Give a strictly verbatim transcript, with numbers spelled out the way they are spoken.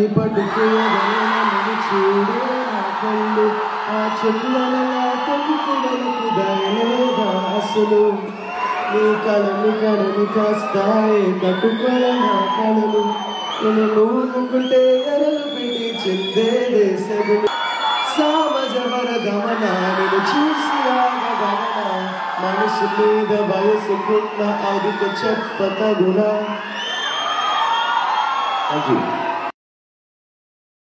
గాలి పట్టుకోవాలని చూడే నా కళ్ళు ఆ చెట్లలో తగ్గుకోవడానికి దయలేదా అసలు నీ కళని కళని కాస్తాయి కట్టుకోలే నా కళలు నేను నువ్వు ముక్కుంటే ఎరలు పెట్టి చెందేదే సెగలు సమజవరగమన నేను చూసి ఆగగమన మనసు మీద వయసుకున్న అదుకు చెప్పతగునా. Thank you.